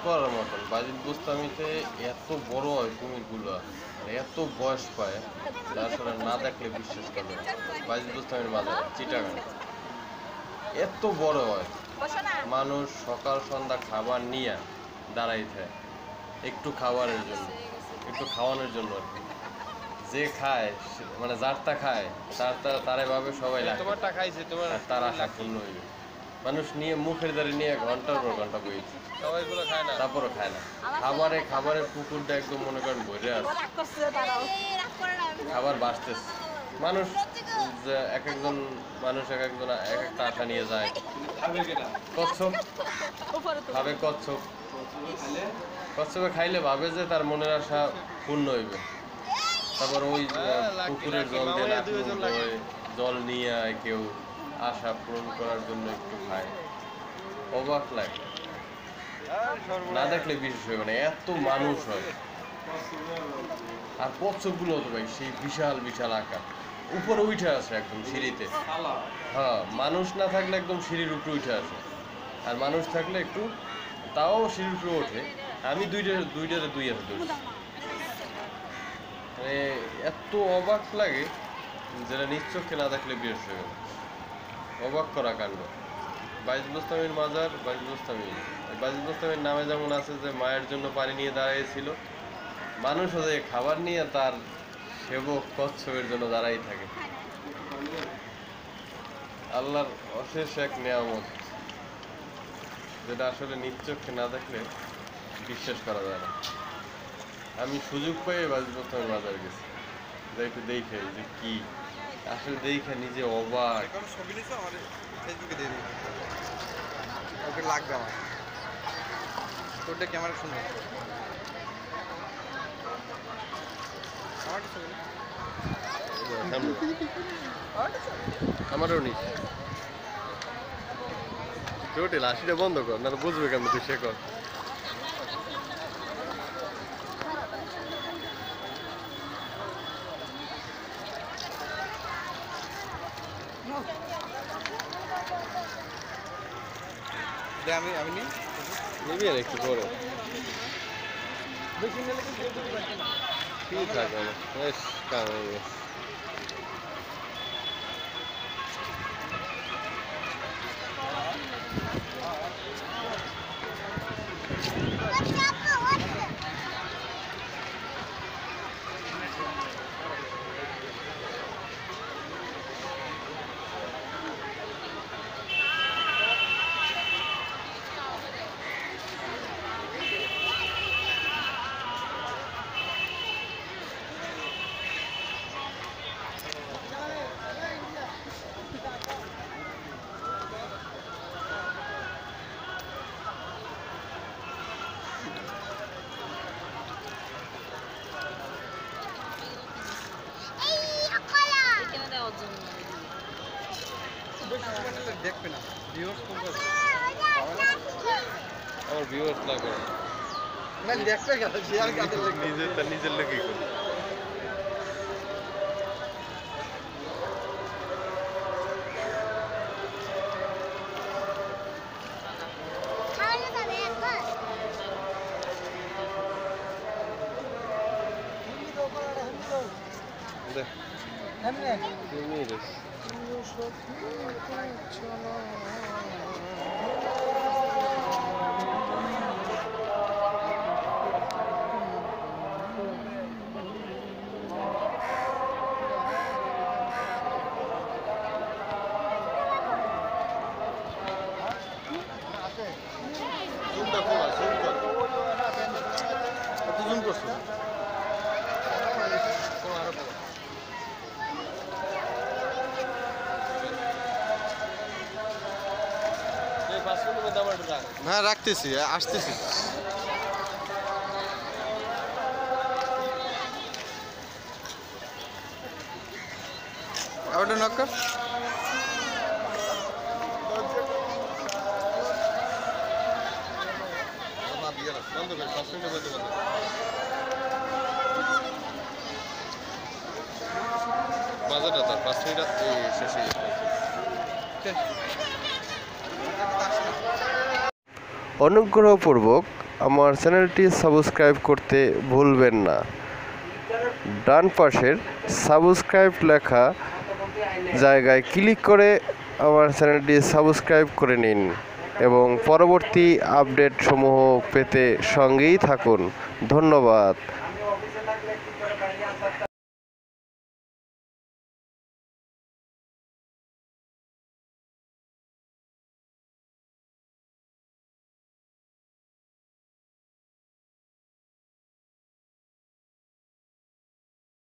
করার মতন। বাজিত বোস্তামিতে এত বড় হয় কুমিরগুলো, এত বয়স পায়, যা আসলে না দেখলে বিশ্বাস করবে না। বাজিত বোস্তামির মাজার চিটাগাং এত বড় হয়, মানুষ সকাল সন্ধ্যা খাবার নিয়ে দাঁড়াই থাকে একটু খাবারের জন্য, একটু খাওয়ানোর জন্য আর কি। যে খায় মানে যারটা খায় তারে ভাবে সবাই লাগে, তোমারটা খাইছে তোমার, তার আশা পূর্ণ হইবে। মানুষ নিয়ে মুখের দ্বারে নিয়ে ঘন্টার পর ঘন্টা বইছে, সবাইগুলো খায় না, তারপরও খায় না। খাবারের পুকুরটা একদম মনে করেন ভরে আছে, খাবার বাঁচতেছে। মানুষ এক একজন মানুষ এক একটা আশা নিয়ে যায়। কচ্ছপ খাবে, কচ্ছপে খাইলে ভাবে যে তার মনের আশা পূর্ণ হইবে। তারপর ওই পুকুরের জল দিয়ে জল নিয়ে আয় কেউ, আশা পূরণ করার জন্য একটু খায়। অবাক লাগে, না দেখলে বিশেষ হবে না, এত মানুষ হয়। আর কচ্ছপগুলো তো ভাই সেই বিশাল বিশাল আকার, উপরে উঠে আসে একদম সিঁড়িতে। হ্যাঁ, মানুষ না থাকলে একদম সিঁড়ির উপরে উঠে আসে, আর মানুষ থাকলে একটু তাও সিঁড়ির উপরে ওঠে। আমি দুইটাতে দুই হাতে ধরছি। মানে এত অবাক লাগে যেটা নিশ্চক্ষে না দেখলে বিশেষ হবে না। অবাক করা কাণ্ড। বাজিত বোস্তামির মাজার, বাজিত বোস্তামির নামে যেমন আছে যে মায়ের জন্য পানি নিয়ে দাঁড়িয়েছিল, মানুষও যে খাবার নিয়ে তার সেবক কচ্ছপের জন্য দাঁড়াই থাকে। আল্লাহর অশেষ এক নেয়ামত, যেটা আসলে নিশ্চক্ষে না দেখলে বিশ্বাস করা যায় না। আমি সুযোগ পেয়ে বাজিত বোস্তামির মাজার গেছি, যাই একটু দেখে যে কি আসলে, দেখে নিজে অবাক। ফেসবুকে দিয়ে দিই, ওকে লাগবে আমার, তোরটা ক্যামেরা সুন্দর, আমারও নি জটিল, হাসিটা বন্ধ কর, না বুঝবে কেমন তুই সে কর। আমি নিবি আর একটু পরে ঠিক থাকে, বেশ কাম হয়ে গেছে। দেখবে না আমার ভিউয়ার্স লাগবে না, দেখবে কেন নিজের লোকই করি। হ্যাঁ রাখতেছি, আসতেছি। ওটা নক বাজারটা তার 5 মিনিট শেষ হয়ে গেছে। অনুগ্রহপূর্বক আমার চ্যানেলটি সাবস্ক্রাইব করতে ভুলবেন না। ডান পাশের সাবস্ক্রাইব লেখা জায়গায় ক্লিক করে আমার চ্যানেলটি সাবস্ক্রাইব করে নিন এবং পরবর্তী আপডেট সমূহ পেতে সঙ্গেই থাকুন। ধন্যবাদ।